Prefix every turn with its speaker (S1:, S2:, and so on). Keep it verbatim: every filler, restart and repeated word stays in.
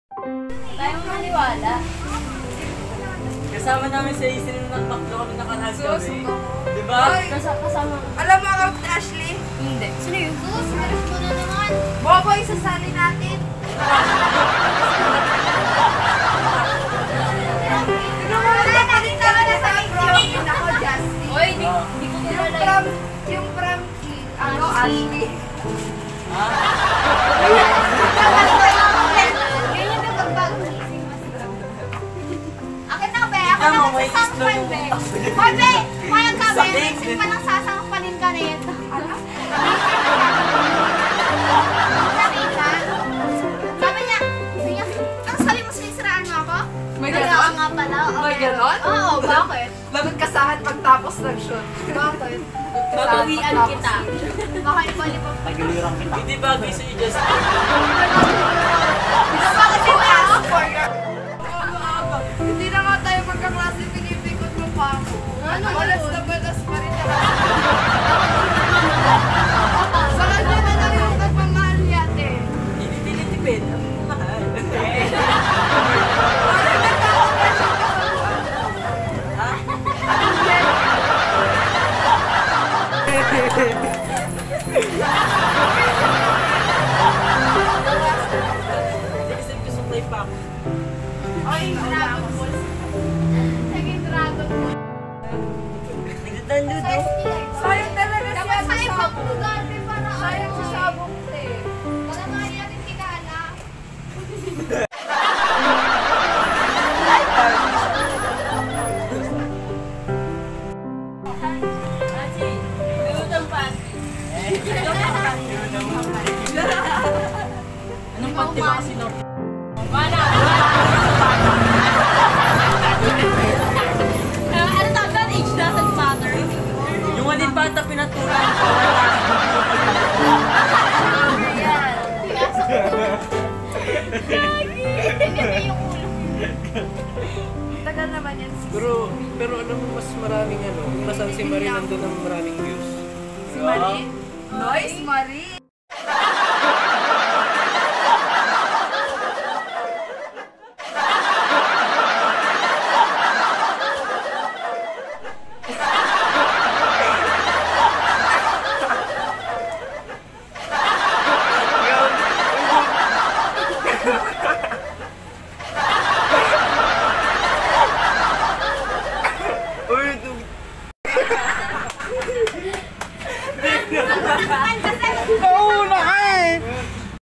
S1: Tayo maniwala.
S2: Kasama namin sa isin nung nagpaklo kami nakaraan
S3: Sus,
S2: kami.
S3: no.
S2: Diba?
S1: Kasama.
S3: Alam mo account ni Ashley?
S1: Hindi. Sino yun? Sus, meron mo na naman.
S3: Bobo, isasali natin. Wala na rin naman na sa prom. Ako, Justin.
S1: Oy, di, di ko
S3: Yung
S1: kilala
S3: prom,
S1: yun.
S3: yung prom, ano, Ashley.
S2: Ha?
S1: Ganyan ka pag-bago gising mas prom. Akin na, be. Ako
S2: Tama,
S1: na
S2: may
S1: magsasangpan,
S2: islo
S1: be.
S2: yung-
S1: Hoy, be. Mayag ka, be.
S2: Sakit.
S1: Isip pa nang sasangpanin ka nito. Nakita? Sabi niya, sabi niya, ang sabi mo sinisiraan mo ako?
S3: May
S1: Wala
S3: ganon?
S1: nga pala.
S3: May ganon?
S1: Oo, bakit?
S3: Lagot kasahan pagtapos ng shoot.
S1: Bakit?
S3: Babawian kita.
S1: Baka ibalik pa.
S2: Tagilirang kita. Hindi bagay sa Diyos.
S1: Bakit
S3: To
S1: ito?
S3: ask for your... Hindi na nga tayo magkaklase, pinipikot mo pa ako.
S1: Ano
S3: Balas
S1: yun?
S3: na balas pa rin ako. Sa kanya na lang yung pagmamahal yate.
S2: Hindi tinitipid. Ang mahal. Kasi gusto play pa ako.
S3: Ay, Dragon Ball.
S1: Naging Dragon Ball.
S2: Nagdadalo daw.
S3: Sayang talaga siya.
S1: Dapat sa ibang lugar, di para
S3: Sayang
S1: ano
S3: sa
S1: eh.
S3: sabong te.
S1: Wala nga natin kilala. Ati, lutang pati.
S2: Anong panty ba kasi North?
S1: Wala. Ano tawag doon? Age doesn't matter.
S2: Yung waling bata pinatulan ko, wala.
S1: Ayan. Pinasok ko. Gagi. Ganito yung ulo.
S3: Tagal naman yan.
S4: Pero, pero alam mo, mas maraming ano, mas ang si Marie nandun ang maraming views.
S3: Si Marie. Noise, Marie.